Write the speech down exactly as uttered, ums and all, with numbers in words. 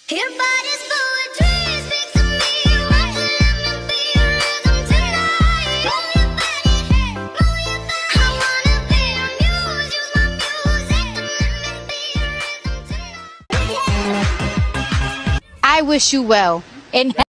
Your body's poetry, speak to me. Won't you let me be your rhythm tonight? Move your body, hey, move your body. I wanna be your muse, use my music and let me be your rhythm tonight. I wish you well. And